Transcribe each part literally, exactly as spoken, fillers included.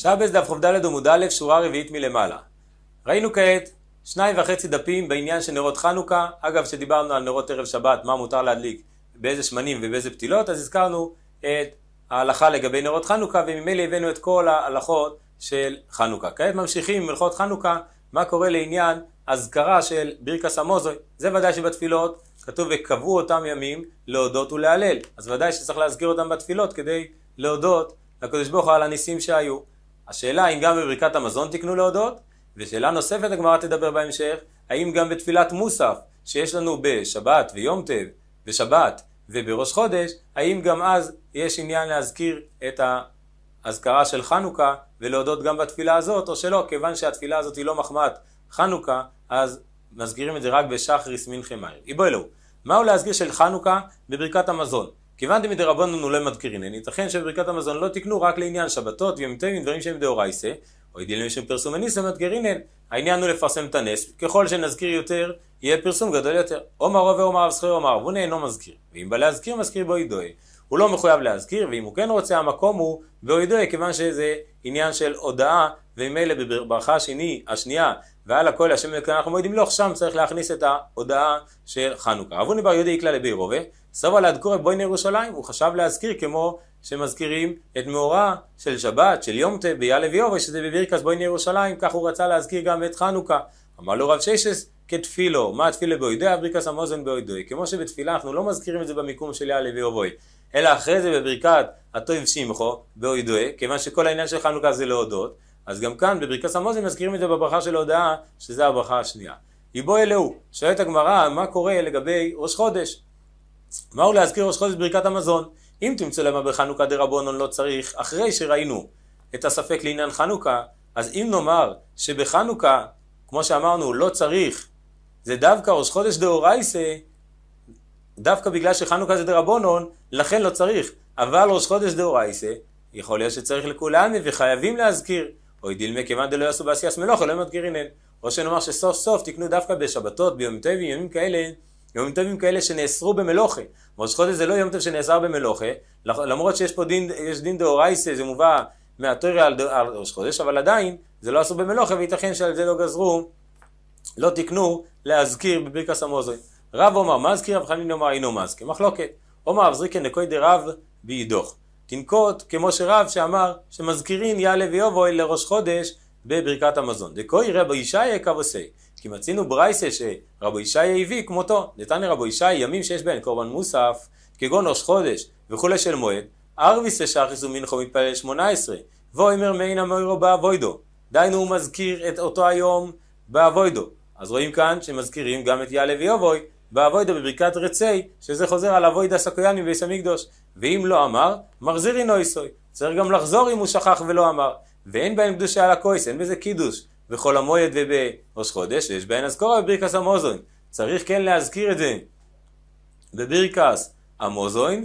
שבס דף ח"ד עמוד א' שורה רביעית מלמעלה. ראינו כעת שניים וחצי דפים בעניין של נרות חנוכה. אגב, שדיברנו על נרות ערב שבת, מה מותר להדליק, באיזה שמנים ובאיזה פתילות, אז הזכרנו את ההלכה לגבי נרות חנוכה, וממילא הבאנו את כל ההלכות של חנוכה. כעת ממשיכים עם הלכות חנוכה, מה קורה לעניין הזכרה של ברכת המזון. זה ודאי שבתפילות כתוב וקבעו אותם ימים להודות ולהלל, אז ודאי שצריך להזכיר אותם בתפילות כדי להודות לקדוש ברוך הוא על הניסים שהיו. השאלה האם גם בברכת המזון תקנו להודות, ושאלה נוספת הגמרא תדבר בהמשך, האם גם בתפילת מוסף שיש לנו בשבת ויום טוב ושבת ובראש חודש, האם גם אז יש עניין להזכיר את ההזכרה של חנוכה ולהודות גם בתפילה הזאת, או שלא, כיוון שהתפילה הזאת היא לא מחמת חנוכה, אז מזכירים את זה רק בשחריס מנחה מערב. איבו אלוהו, מהו להזכיר של חנוכה בברכת המזון? כיוון דרבנן לא מזכירין, ייתכן שבברכת המזון לא תקנו רק לעניין שבתות ויום טובים, דברים שהם דאורייסה, או ידילים שהם פרסום הניסה מזכירינן. העניין הוא לפרסם את הנס, ככל שנזכיר יותר יהיה פרסום גדול יותר. אומר רב ואומר רב זכיר אומר רבונה אינו מזכיר, ואם בא להזכיר מזכיר באוידוי, הוא לא מחויב להזכיר, ואם הוא כן רוצה המקום הוא באוידוי, כיוון שזה עניין של הודעה, וממילא בברכה השני, השנייה ועל הכל השם אנחנו מועדים לו, שם צריך להכניס את ההודעה של חנוכה. רבוני בר יהודה יקלה לבי רובה סבא להדקור את בוין ירושלים, הוא חשב להזכיר כמו שמזכירים את מאורע של שבת, של יום טוב ביאללה ויובה, שזה בברכת בוין ירושלים, כך הוא רצה להזכיר גם את חנוכה. אמר לו רב ששס כתפילו, מה התפילה באוידוי? ברכת המזון באוידוי. כמו שבתפילה אנחנו לא מזכירים את זה במיקום של יאללה ויובה, אלא אחרי זה בברכת הטוב שמחו באוידוי, כיוון שכל העניין של חנוכה זה להודות, אז גם כאן בברכת המזון מזכירים את זה בברכה של ההודעה, שזה הברכה השנייה. איבו אלוהו, שואלת הגמרא, מה קורה לגבי ראש חודש? מהו להזכיר ראש חודש בברכת המזון? אם תמצא למה בחנוכה דרבנן לא צריך, אחרי שראינו את הספק לעניין חנוכה, אז אם נאמר שבחנוכה, כמו שאמרנו, לא צריך, זה דווקא ראש חודש דאורייסה, דווקא בגלל שחנוכה זה דרבנן, לכן לא צריך. אבל ראש חודש דאורייסה, יכול להיות שצריך לכולנו וחייבים להזכיר. או ידילמה כיוון דלא יעשו בעשיית מלאכה לא מזכירינן. או שנאמר שסוף סוף תקנו דווקא בשבתות, ביום טובים, ימים כאלה, ימים טובים כאלה שנאסרו במלאכה. ראש חודש זה לא יום טוב שנאסר במלאכה, למרות שיש פה דין, יש דין דאורייסה, זה מובא מהתורה על, על ראש חודש, אבל עדיין זה לא אסור במלאכה, וייתכן שעל זה לא גזרו, לא תקנו להזכיר בברכת המזון. רב אומר מזכיר, רב חנין אומר אינו מזכיר. מחלוקת. אומר רב זריקן נקוי דרב בידוך. תנקוט כמו שרב שאמר שמזכירים יאללה ויובוי לראש חודש בברכת המזון. דקוי רבו ישעיה כבוסי, כי מצינו ברייסה שרבו ישעיה הביא כמותו. נתן לרבו ישעיה ימים שיש בהן קורבן מוסף, כגון ראש חודש וכולי של מועד, ארביס שחריס ומנחו מתפלל שמונה עשרה, ואומר מעין המוירו באבוידו. דיינו הוא מזכיר את אותו היום באבוידו. אז רואים כאן שמזכירים גם את יאללה ויובוי באבוידו בברכת רצי, שזה חוזר על אבוידא סקויאני בביס המקדוש. ואם לא אמר, מחזירי נויסוי. צריך גם לחזור אם הוא שכח ולא אמר. ואין בהם קדושה על הכויס, אין בזה קידוש. בכל המועד ובראש חודש, יש בהן אזכורה בברכת המזון. צריך כן להזכיר את זה בברכת המזון,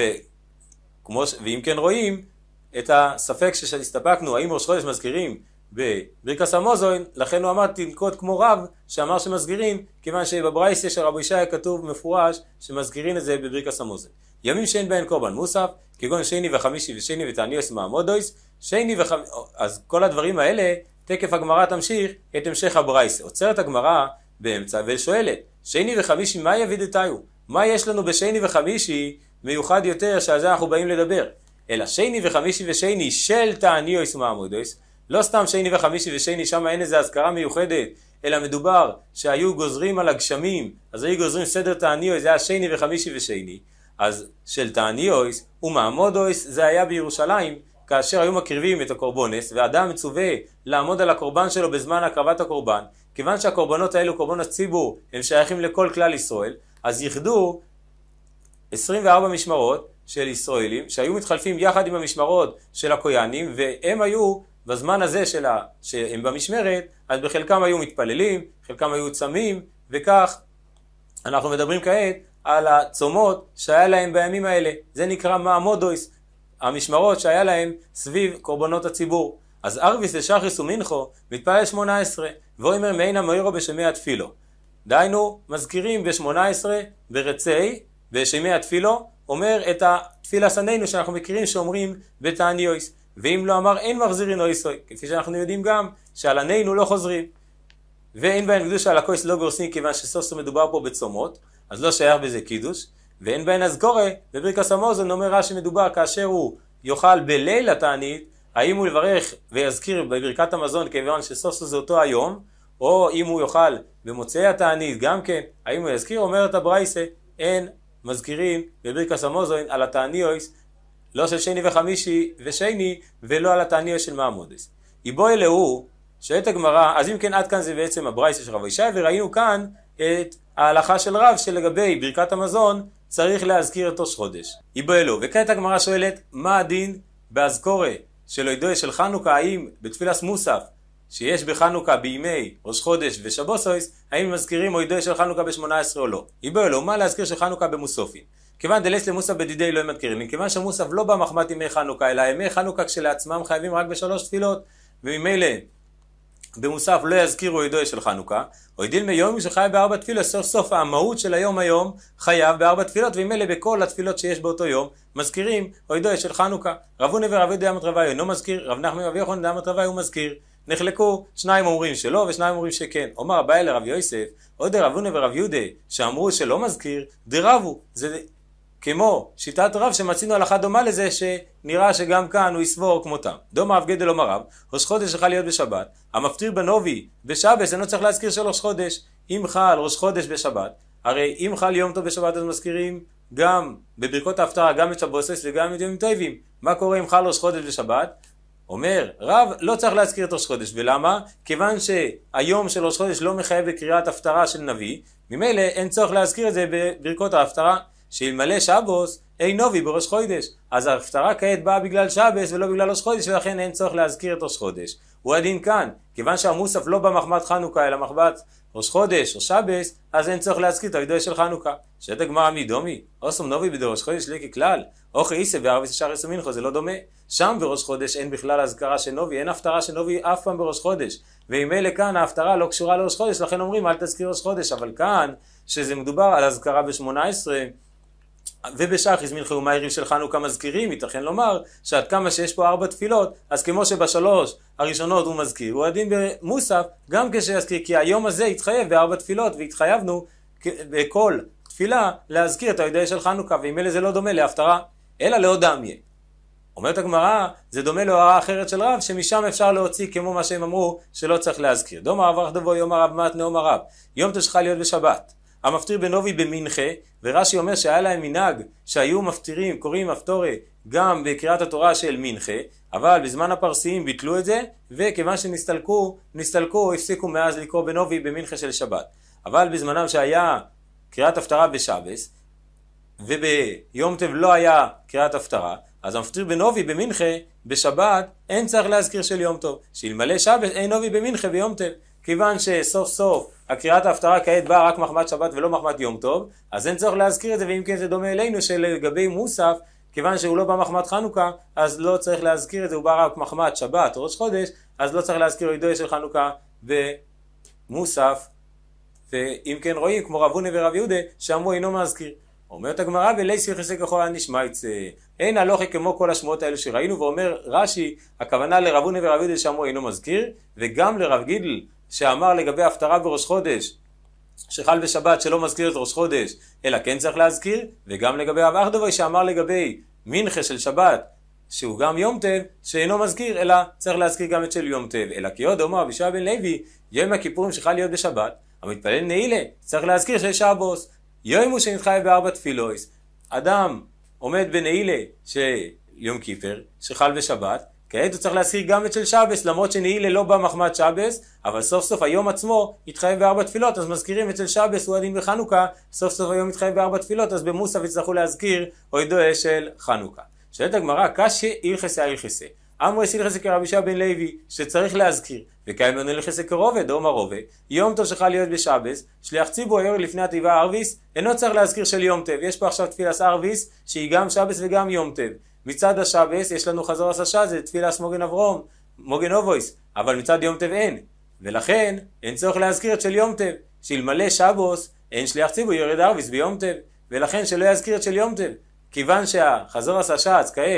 וכמו, ואם כן רואים את הספק שהסתפקנו, האם ראש חודש מזכירים בברכת המזון, לכן הוא אמר תנקוט כמו רב שאמר שמזכירים, כיוון שבברייסה של רבי ישעיה כתוב מפורש שמזכירים את זה בברכת המזון. ימים שאין בהן קורבן מוסף, כגון שני וחמישי ושני ותעניוס מעמודויס, שני וחמישי, אז כל הדברים האלה, תקף הגמרא תמשיך את המשך הברייסה. עוצרת הגמרא באמצע ושואלת, שני וחמישי מה יבידתיו? מה יש לנו בשני וחמישי מיוחד יותר שעל זה אנחנו באים לדבר? אלא שני וחמישי ושני של תעניוס מעמודויס, לא סתם שני וחמישי ושני, שם אין איזה הזכרה מיוחדת, אלא מדובר שהיו גוזרים על הגשמים, אז היו גוזרים סדר תעניוס, זה היה שני וחמישי ושני, אז של תעניוס ומעמודויס זה היה בירושלים, כאשר היו מקריבים את הקורבנס, ואדם מצווה לעמוד על הקורבן שלו בזמן הקרבת הקורבן, כיוון שהקורבנות האלו, קורבנות ציבור, הם שייכים לכל כלל ישראל, אז יחדו עשרים וארבע משמרות של ישראלים, שהיו מתחלפים יחד עם המשמרות של הכוינים, והם היו בזמן הזה שלה, שהם במשמרת, אז בחלקם היו מתפללים, חלקם היו צמים, וכך אנחנו מדברים כעת על הצומות שהיה להם בימים האלה. זה נקרא מעמודויס, המשמרות שהיה להם סביב קורבנות הציבור. אז ארביס לשחריס ומנחו מתפלל שמונה עשרה, ואומר מעין המוירו בשמי התפילו. דיינו מזכירים ב-שמונה עשרה ברצי, בשמי התפילו, אומר את התפילה סננו שאנחנו מכירים שאומרים בתעניוס. ואם לא אמר אין מחזירין או איסוי, כפי שאנחנו יודעים גם שעל ענינו לא חוזרים. ואין בהן קדוש על הכוס לא גורסים, כיוון שסוף סוף מדובר פה בצומות, אז לא שייך בזה קידוש. ואין בהן אזכורה, בברכת המזון אומר רש"י מדובר כאשר הוא יאכל בליל התענית, האם הוא יברך ויזכיר בברכת המזון כיוון שסוף סוף זה אותו היום, או אם הוא יאכל במוצאי התענית גם כן, האם הוא יזכיר. אומרת הברייסה, אין מזכירים בברכת המזון על התעניוס, לא של שני וחמישי ושני, ולא על התעניוס של מעמודס. איבו אלוהו, שאת הגמרא, אז אם כן עד כאן זה בעצם הברייסה של רב ישי, וראינו כאן את ההלכה של רב שלגבי ברכת המזון צריך להזכיר את ראש חודש. איבו אלוהו, וכעת הגמרא שואלת, מה הדין באזכורה של הודעה של חנוכה, האם בתפילת מוסף שיש בחנוכה בימי ראש חודש ושבוסויס, האם מזכירים הודעה של חנוכה ב-שמונה עשרה או לא? איבו אלוהו, מה להזכיר של חנוכה במוסופים? כיוון דלס למוסף בדידי לא מזכירים, כיוון שהמוסף לא במחמת ימי חנוכה, אלא ימי חנוכה כשלעצמם חייבים רק בשלוש תפילות, וממילא במוסף לא יזכירו הודעה של חנוכה, או ידיל מיום שחייב בארבע תפילות, סוף סוף המהות של היום היום חייב בארבע תפילות, וממילא בכל התפילות שיש באותו יום מזכירים הודעה של חנוכה. רב הונא ורב יהודה דאמרת רבי אינו מזכיר, רב נחמן ורבי יוחנן דאמרת רבי הוא מזכיר. נחלקו, שניים אומרים שלא ושניים אומרים שכן. אומר אביי לרב יוסף, עוד רב הונא ורב יהודה שאמרו שלא מזכיר, דרבו, זה כמו שיטת רב שמצינו הלכה דומה לזה, שנראה שגם כאן הוא יסבור כמותם. דומה רב גדל אומר רב, ראש חודש יכול להיות בשבת, המפטיר בנובי בשבס אינו צריך להזכיר של ראש חודש. אם חל ראש חודש בשבת, הרי אם חל יום טוב בשבת אז מזכירים גם בברכות ההפטרה גם את שבוסס וגם את יום טובים. מה קורה אם חל ראש חודש בשבת? אומר רב, לא צריך להזכיר את ראש חודש. ולמה? כיוון שהיום של ראש חודש לא מחייב בקריאת הפטרה של נביא, ממילא אין צורך להזכיר את זה בברכות ההפטרה. שאלמלא שבוס אין נובי בראש חודש, אז ההפטרה כעת באה בגלל שבס ולא בגלל ראש חודש, ולכן אין צורך להזכיר את ראש חודש. הוא הדין כאן, כיוון שהמוסף לא במחמת חנוכה אלא מחמת ראש חודש או שבס, אז אין צורך להזכיר את ההודעה של חנוכה. שאת הגמרא מדומי, אוסום נובי בראש חודש לא ככלל, אוכי איסה בערביס שער עשו מנחו, זה לא דומה. שם בראש חודש אין בכלל הזכרה של נובי, אין הפטרה של נובי אף פעם בראש חודש, וממילא כאן ההפטרה לא קשורה לראש חודש, לכן אומרים אל תזכיר ראש חודש. אבל כאן שזה מדובר על הזכרה ב-שמונה עשרה ובשחריס מנחה ומאירים של חנוכה מזכירים, ייתכן לומר שעד כמה שיש פה ארבע תפילות, אז כמו שבשלוש הראשונות הוא מזכיר, הוא הדין במוסף גם כשיזכיר, כי היום הזה התחייב בארבע תפילות, והתחייבנו בכל תפילה להזכיר את ההודעה של חנוכה, ואם אלה זה לא דומה להפטרה אלא להודעה מיה. אומרת הגמרא, זה דומה להוראה אחרת של רב, שמשם אפשר להוציא כמו מה שהם אמרו שלא צריך להזכיר. דומר רב אך דבו יאמר רב מתנה אומר רב, יום תשכה להיות בשבת, המפטיר בנובי במנחה, ורש"י אומר שהיה להם מנהג שהיו מפטירים, קוראים מפטורה גם בקריאת התורה של מנחה, אבל בזמן הפרסיים ביטלו את זה, וכיוון שנסתלקו, נסתלקו, הפסיקו מאז לקרוא בנובי במנחה של שבת. אבל בזמנם שהיה קריאת הפטרה בשבס, וביום טוב לא היה קריאת הפטרה, אז המפטיר בנובי במנחה בשבת אין צריך להזכיר של יום טוב, שאלמלא שבס אין נובי במנחה ביום טוב. כיוון שסוף סוף הקריאת ההפטרה כעת באה רק מחמת שבת ולא מחמת יום טוב, אז אין צורך להזכיר את זה, ואם כן זה דומה אלינו שלגבי מוסף, כיוון שהוא לא בא מחמת חנוכה, אז לא צריך להזכיר את זה, הוא בא רק מחמת שבת או ראש חודש, אז לא צריך להזכיר הודעה של חנוכה במוסף. ואם כן רואים כמו רב הונא ורב יהודה שאמרו אינו מזכיר. אומרת הגמרא ולייסי יחסי ככל הנשמע יצא, אין הלוכי כמו כל השמועות האלה שראינו. ואומר רש"י, הכוונה לרב הונא ורב יהודה שאמרו אינו מזכיר, וגם לרב גידל שאמר לגבי הפטרה בראש חודש שחל בשבת שלא מזכיר את ראש חודש אלא כן צריך להזכיר, וגם לגבי רב אחדבוי שאמר לגבי מנחה של שבת שהוא גם יום טוב שאינו מזכיר אלא צריך להזכיר גם את של יום טוב. אלא כי עוד אומר בישוע בן לוי, יום הכיפורים שחל להיות בשבת המתפלל נעילה צריך להזכיר של שבוס. יום הוא שנתחייב בארבע תפילויס, אדם עומד בנעילה שיום כיפר שחל בשבת, כעת הוא צריך להזכיר גם את של שבס, למרות שנעילה לא בא מחמת שבס, אבל סוף סוף היום עצמו התחייב בארבע תפילות, אז מזכירים את של שבס, הוא הדין בחנוכה, סוף סוף היום התחייב בארבע תפילות, אז במוסף יצטרכו להזכיר הודעה של חנוכה. שואלת הגמרא, קשיא הלכסה הלכסה, אמרו יש הלכסה כרבי ישוע בן לוי שצריך להזכיר, וקיים לנו הלכסה כרובד, אומר רובד, יום טוב שחל להיות בשבס, שליח ציבור היום לפני התיבה ערביס, אינו צריך להזכיר של יום טוב. יש פה עכשיו תפילת ערביס שהיא גם שבס וגם יום טוב. מצד השבס יש לנו חזור הסשה, זה תפילת מוגן אברום, מוגן אובויס, אבל מצד יום טוב אין, ולכן אין צורך להזכיר את של יום טוב. שאלמלא שבוס אין שליח ציבור יורד ערביס ביום טוב, ולכן שלא יזכיר את של יום טוב. כיוון שהחזור הסשה כעת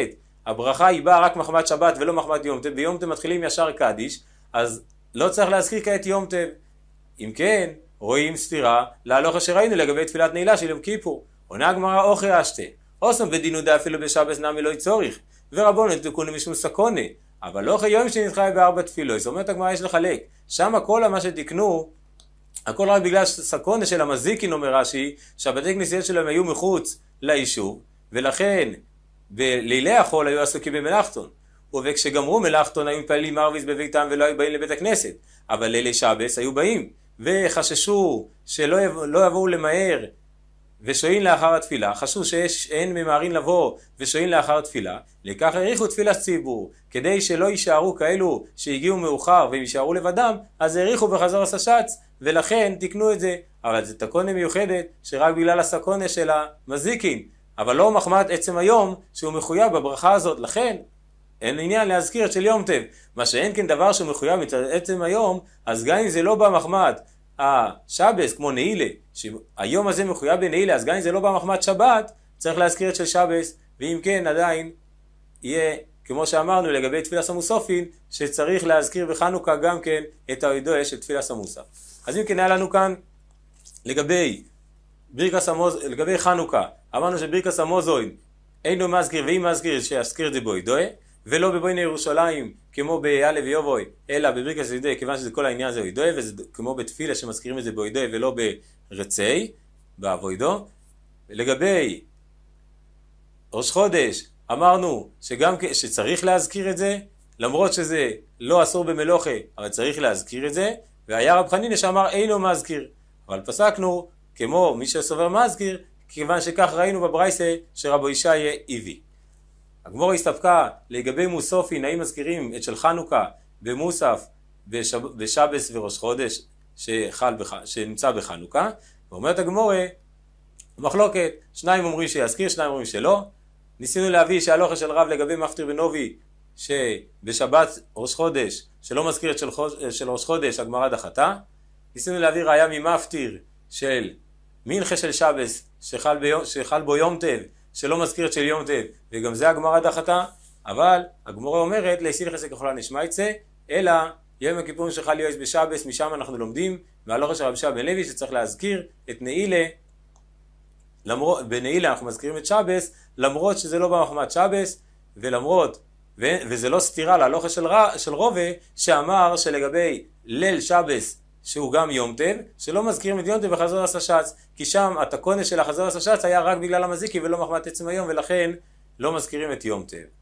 הברכה היא באה רק מחמת שבת ולא מחמת יום טוב, ביום טוב מתחילים ישר קדיש, אז לא צריך להזכיר כעת יום טוב. אם כן, רואים סתירה להלכה שראינו לגבי תפילת נעילה של יום כיפור. עונה הגמרא אוכי אשתה, אוסם בדינו דה אפילו בשבס נמי לא יצוריך, ורבונו תקונו משום סקונה, אבל לא יום שנתחי בארבע תפילות. זאת אומרת הגמרא יש לחלק, שם הכל מה שתקנו, הכל רק בגלל סקונה של המזיקין, אומר רש"י, שהבתי כנסיות שלהם היו מחוץ ליישוב, ולכן בלילי החול היו עסוקים במלאכתון, וכשגמרו מלאכתון היו מתפללים ערביס בביתם ולא היו באים לבית הכנסת, אבל לילי שבס היו באים, וחששו שלא יבוא, לא יבואו למהר ושואין לאחר התפילה, חשבו שאין ממהרים לבוא ושואין לאחר התפילה, לכך העריכו תפילת ציבור, כדי שלא יישארו כאלו שהגיעו מאוחר והם יישארו לבדם, אז העריכו בחזור הששץ, ולכן תקנו את זה. אבל זה תקונה מיוחדת שרק בגלל הסקונה של המזיקין, אבל לא מחמת עצם היום שהוא מחויב בברכה הזאת, לכן אין עניין להזכיר את של יום טוב. מה שאין כן דבר שהוא מחויב עצם היום, אז גם אם זה לא במחמת השבס כמו נעילה, שהיום הזה מחויב בנעילה, אז גם אם זה לא במחמת שבת, צריך להזכיר את של שבס, ואם כן עדיין יהיה, כמו שאמרנו לגבי תפילת המוסופין, שצריך להזכיר בחנוכה גם כן את ההידוע של תפילת המוסף. אז אם כן היה לנו כאן לגבי ברכת המוז... לגבי חנוכה, אמרנו שברכת המוזוין אינו מזכיר ואם מזכיר שיזכיר את זה בהידוע, ולא בבויני ירושלים כמו ביאלה ויובוי, אלא בברכת הידוע, כיוון שזה כל העניין זה הידוע, וזה כמו בתפילה שמזכירים את זה בהידוע ולא ברצי, באבוידו. לגבי ראש חודש אמרנו שגם שצריך להזכיר את זה, למרות שזה לא אסור במלוכה, אבל צריך להזכיר את זה, והיה רב חנינא שאמר אינו מזכיר, אבל פסקנו כמו מי שסובר מזכיר, כיוון שכך ראינו בברייסה שרבו ישעיה הביא. הגמרא הסתפקה לגבי מוסופין, האם מזכירים את של חנוכה במוסף בשב... בשבס וראש חודש שחל בח... שנמצא בחנוכה, ואומרת הגמרא מחלוקת, שניים אומרים שיזכיר, שניים אומרים שלא. ניסינו להביא שההלכה של רב לגבי מפטיר בנובי שבשבת ראש חודש שלא מזכיר את של, חוש... של ראש חודש, הגמרא דחתה. ניסינו להביא ראיה ממפטיר של מנחה של שבס שחל, ביום... שחל בו יום טוב שלא מזכיר את של יום טוב, וגם זה הגמרא דחתה. אבל הגמרא אומרת להסיל חסק יכולה נשמייצה, אלא יום הכיפורים שחל יועץ בשבס, משם אנחנו לומדים מההלכה של רבי שבא בן לוי שצריך להזכיר את נעילה. למרות, בנעילה אנחנו מזכירים את שבס, למרות שזה לא במחמת שבס, ולמרות, ו, וזה לא סתירה להלכה של, של רובה, שאמר שלגבי ליל שבס, שהוא גם יום טוב, שלא מזכירים את יום טוב בחזור הששץ, כי שם התקונה של החזור הששץ היה רק בגלל המזיקי ולא מחמת עצם היום, ולכן לא מזכירים את יום טוב.